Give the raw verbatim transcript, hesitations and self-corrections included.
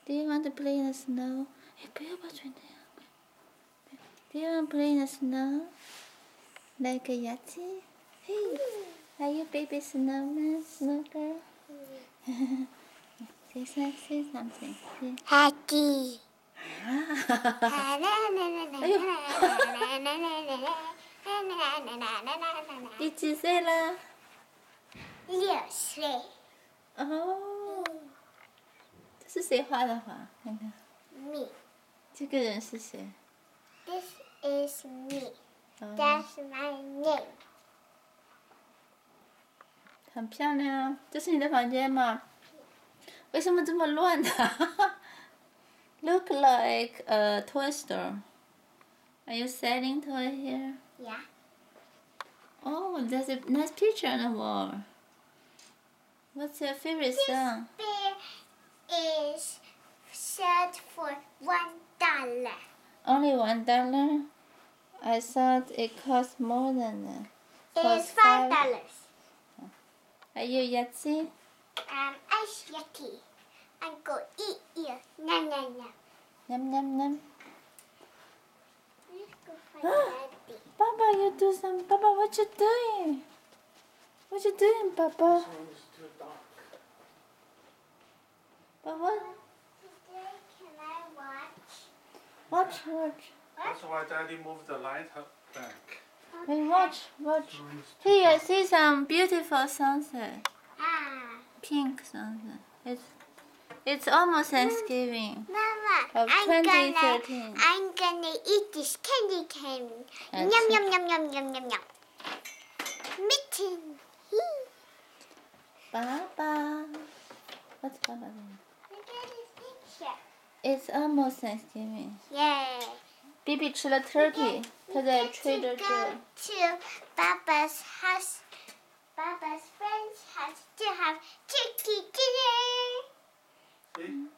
Do you want to play in the snow? 哎，不要把嘴那样。Do you want to play in the snow? Like a Yahtzee? Hey, are you baby snowman, snow girl? say, say, say something. Happy. 哎呦，你几岁了？ 六岁。 哦，这是谁画的画？看看。 Me. 这个人是谁？ This is me. 哦 That's my name. 很漂亮。这是你的房间吗？为什么这么乱呢？Look like a toy store. Are you selling toy here? Yeah. Oh, there's a nice picture on the wall. What's your favorite song? This bear is sold for one dollar. Only one dollar? I thought it cost more than that. It's five dollars. Are you Yahtzee? Um, ice yucky. I'm go eat you. Nom nom nom. Yum yum yum. Let's go find Daddy. Papa, you do some. Papa, what you doing? What you doing, Papa? Papa, Today, can I watch? watch, watch. That's why Daddy moved the light back. Hey, watch, watch. Hey, I see some beautiful sunset. Ah. Pink sunset. It's it's almost Thanksgiving. Mama, Of I'm twenty gonna, thirteen. I'm gonna eat this candy cane. That's Yum, it. yum, yum, yum, yum, yum, yum. Mitten. Hee. Papa. What's Papa doing? Look at this picture. It's almost Thanksgiving. Yay. Bibi 吃了 turkey，他在 Trader to Joe。 go to Papa's house, Papa's friend's house to have turkey dinner. See?